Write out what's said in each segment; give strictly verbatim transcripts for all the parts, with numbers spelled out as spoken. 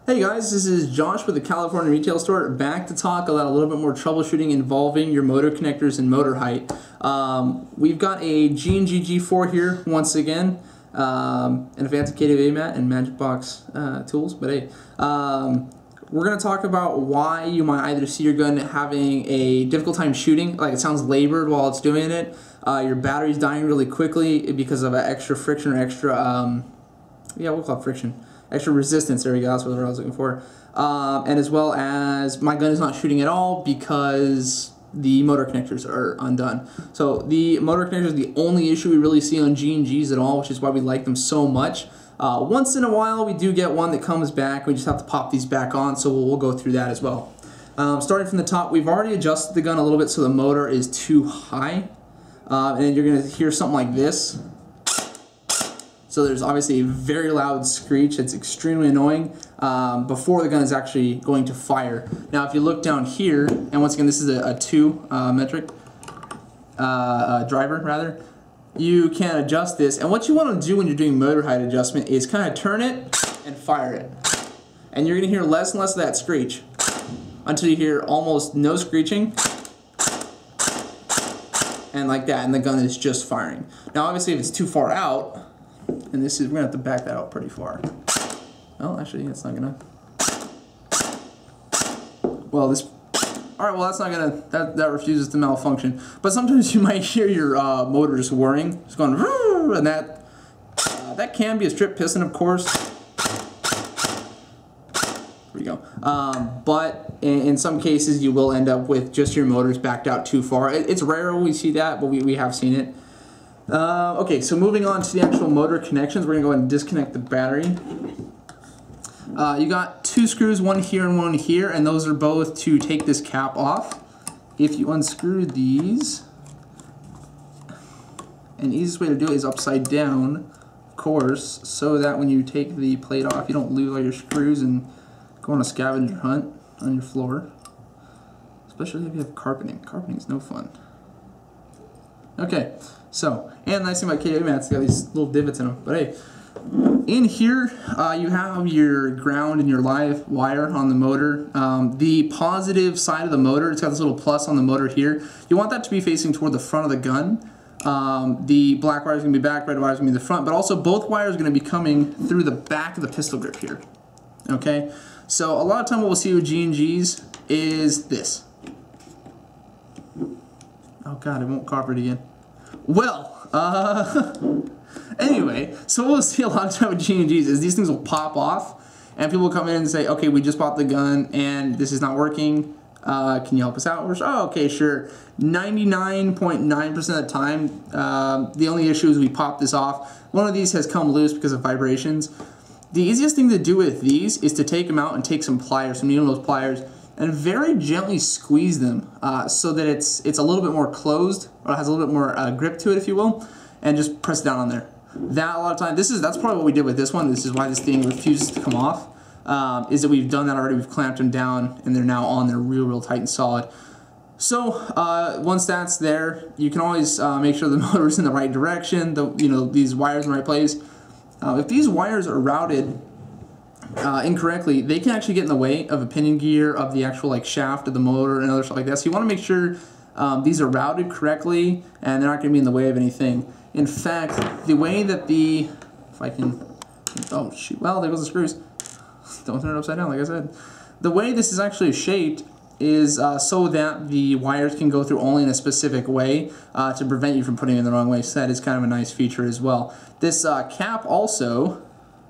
Hey guys, this is Josh with the California Retail Store, back to talk about a little bit more troubleshooting involving your motor connectors and motor height. Um, we've got a G and G G four here once again, um, and a fancy K W A mat and Magic Box uh, tools, but hey, um, we're going to talk about why you might either see your gun having a difficult time shooting, like it sounds labored while it's doing it, uh, your battery's dying really quickly because of extra friction or extra, um, yeah, we'll call it friction. Extra resistance, there we go, that's what I was looking for. Um, and as well as my gun is not shooting at all because the motor connectors are undone. So the motor connectors are the only issue we really see on G and Gs at all, which is why we like them so much. Uh, once in a while we do get one that comes back, we just have to pop these back on, so we'll, we'll go through that as well. Um, starting from the top, we've already adjusted the gun a little bit so the motor is too high. Uh, and then you're going to hear something like this. So there's obviously a very loud screech. It's extremely annoying um, before the gun is actually going to fire. Now if you look down here, and once again this is a, a two uh, metric uh, uh, driver rather, you can adjust this, and what you want to do when you're doing motor height adjustment is kind of turn it and fire it. And you're going to hear less and less of that screech until you hear almost no screeching, and like that, and the gun is just firing. Now obviously if it's too far out, and this is, we're going to have to back that out pretty far. Well, actually, it's not going to. Well, this. Alright, well, that's not going to. That, that refuses to malfunction. But sometimes you might hear your uh, motor just whirring. Just going. And that. Uh, that can be a strip piston, of course. There we go. Um, but in, in some cases, you will end up with just your motors backed out too far. It, it's rare we see that, but we, we have seen it. Uh, okay, so moving on to the actual motor connections, we're going to go ahead and disconnect the battery. Uh, you got two screws, one here and one here, and those are both to take this cap off. If you unscrew these, and the easiest way to do it is upside down, of course, so that when you take the plate off, you don't lose all your screws and go on a scavenger hunt on your floor. Especially if you have carpeting. Carpeting is no fun. Okay, so, and the nice thing about K W A mats, they got these little divots in them. But hey, in here, uh, you have your ground and your live wire on the motor. Um, the positive side of the motor, it's got this little plus on the motor here. You want that to be facing toward the front of the gun. Um, the black wire is going to be back, red wire is going to be the front, but also both wires are going to be coming through the back of the pistol grip here. Okay, so a lot of time what we'll see with G and Gs is this. Oh god, it won't cooperate again. Well, uh, anyway, so what we'll see a lot of time with G and Gs is these things will pop off, and people will come in and say, okay, we just bought the gun, and this is not working, uh, can you help us out? We're, oh, okay, sure. ninety-nine point nine percent of the time, um, the only issue is we pop this off. One of these has come loose because of vibrations. The easiest thing to do with these is to take them out and take some pliers, some needle nose pliers, and very gently squeeze them uh, so that it's it's a little bit more closed, or has a little bit more uh, grip to it, if you will, and just press down on there. That a lot of times, this is that's probably what we did with this one. This is why this thing refuses to come off. Um, is that we've done that already? We've clamped them down, and they're now on there real, real tight and solid. So uh, once that's there, you can always uh, make sure the motor's in the right direction. The you know these wires in the right place. Uh, if these wires are routed Uh, incorrectly, they can actually get in the way of a pinion gear, of the actual like shaft of the motor and other stuff like that. So you want to make sure um, these are routed correctly and they're not going to be in the way of anything. In fact, the way that the, if I can, oh shoot, well there goes the screws. Don't turn it upside down like I said. The way this is actually shaped is uh, so that the wires can go through only in a specific way uh, to prevent you from putting it in the wrong way. So that is kind of a nice feature as well. This uh, cap also,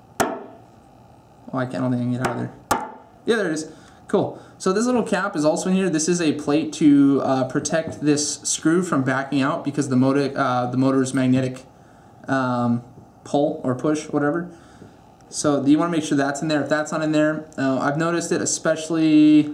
oh, I can't, I don't think I can get out of there. Yeah, there it is. Cool. So this little cap is also in here. This is a plate to uh, protect this screw from backing out because the motor, uh, the motor's magnetic um, pull or push, whatever. So you want to make sure that's in there. If that's not in there, uh, I've noticed it, especially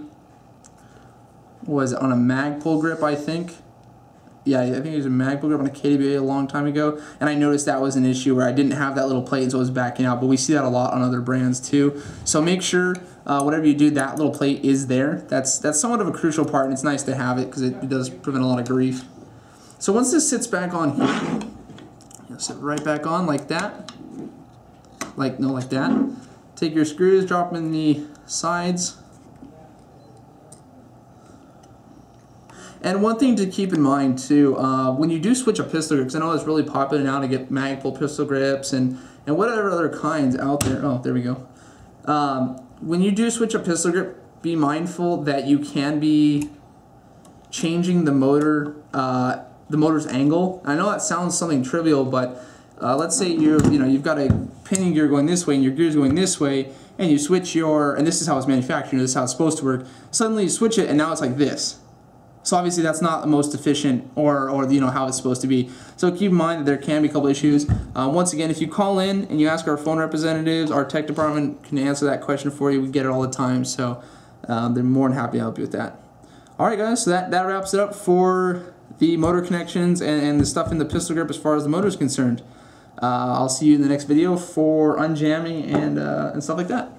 was it on a mag pull grip, I think. Yeah, I think it was a mag pull grip on a K W A a long time ago, and I noticed that was an issue where I didn't have that little plate, so it was backing out, but we see that a lot on other brands too. So make sure, uh, whatever you do, that little plate is there. That's that's somewhat of a crucial part, and it's nice to have it because it, it does prevent a lot of grief. So once this sits back on here, it'll sit right back on like that. Like, no, like that. take your screws, drop them in the sides. And one thing to keep in mind too, uh, when you do switch a pistol grip, because I know it's really popular now to get Magpul pistol grips and, and whatever other kinds out there. Oh, there we go. Um, when you do switch a pistol grip, be mindful that you can be changing the motor, uh, the motor's angle. I know that sounds something trivial, but uh, let's say you're, you know, you've got a pinion gear going this way and your gear's going this way, and you switch your, and this is how it's manufactured, this is how it's supposed to work. Suddenly you switch it, and now it's like this. So obviously that's not the most efficient or, or you know, how it's supposed to be. So keep in mind that there can be a couple issues. Uh, once again, if you call in and you ask our phone representatives, our tech department can answer that question for you. We get it all the time, so um, they're more than happy to help you with that. Alright guys, so that, that wraps it up for the motor connections and, and the stuff in the pistol grip as far as the motor is concerned. Uh, I'll see you in the next video for unjamming and, uh, and stuff like that.